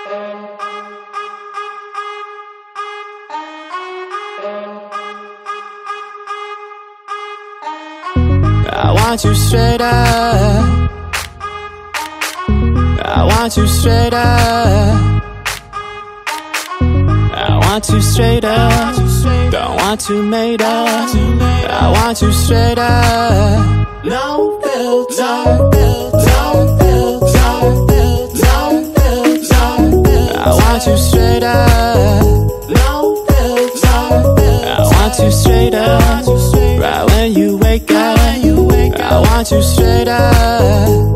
I want you straight up. I want you straight up. I want you straight up. Don't want you made up. I want you straight up. No filter, no filter, no filter. I want you straight up. No filter. I want you straight up. Right when you wake up. I want you straight up.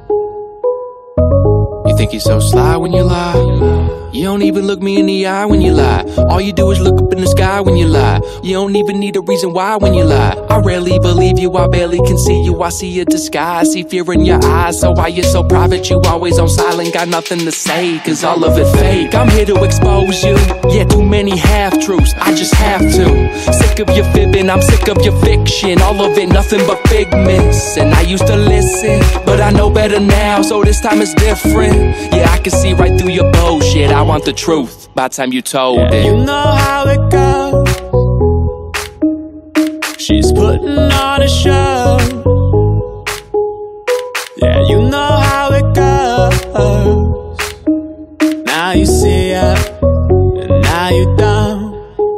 You think you're so sly when you lie. You don't even look me in the eye when you lie. All you do is look up in the sky when you lie. You don't even need a reason why when you lie. I rarely believe you, I barely can see you. I see a disguise, see fear in your eyes. So why you so private, you always on silent. Got nothing to say, cause all of it fake. I'm here to expose you, yeah, too many half-truths, I just have to. Sick of your fibbing, I'm sick of your fiction. All of it, nothing but figments. And I used to listen, but I know better now, so this time it's different. Yeah, I can see right through your bullshit. I want the truth by the time you told it. You know how it goes. She's putting on a show. Yeah, you know how it goes. Now you see her, and now you don't.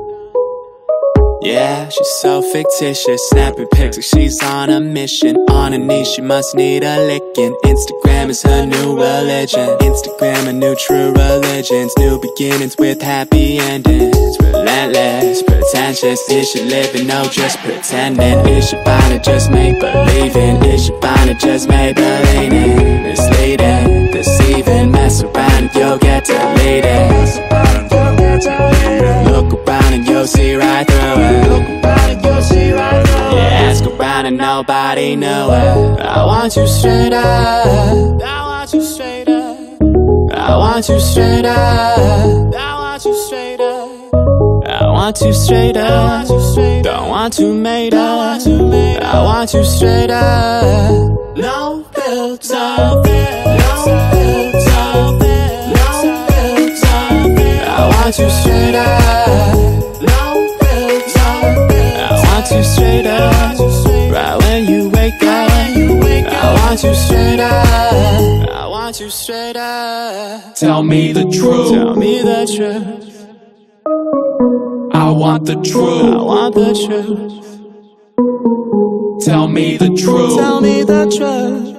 Yeah, she's so fictitious, snapping pics like she's on a mission. On her knees, she must need a licking. Instagram is her new religion. Instagram a new true religions. New beginnings with happy endings. Relentless, pretentious. Is she living? No, just pretending. Is she fine or just make believing? Is she fine or just make believing? Misleading, deceiving. Mess around and you'll get deleted. Look around and you'll see right through it. Yeah, ask around and nobody knew it. I want you straight up. I want you straight up. I want you straight up. I want you straight up. I want you straight up. Don't want you made up. I want you straight up. No filter, no filter, no filter. I want you straight up. No filter. I want you straight up. Right when you wake up. I want you straight up. I want you straight up. Tell me the truth. Tell me the truth. I want the truth. I want the truth. Tell me the truth. Tell me the truth.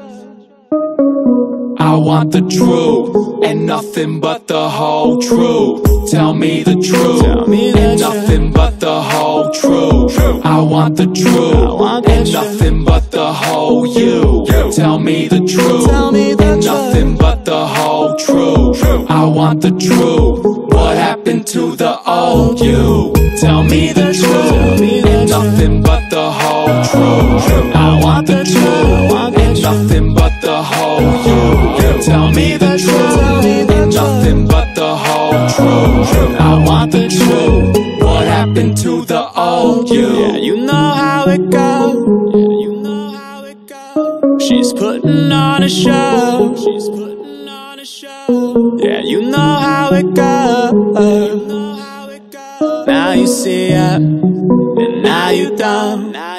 I want the truth and nothing but the whole truth. Tell me the truth. Tell me the and truth. nothing but the whole truth. I want the truth and nothing but the whole you. Tell me the truth. Tell me the and nothing but the whole truth. I want the truth. What happened to the old you? Tell me the truth and nothing but the whole truth. I want the truth and nothing but the whole you. Tell me the truth and nothing but the whole truth. I want the truth. What happened to the old you? Yeah, you know how it goes. Yeah, you know how it goes. She's putting on a show. She's putting on a show. Yeah, you know how it goes. You know how it goes. Now you see her, and now you don't.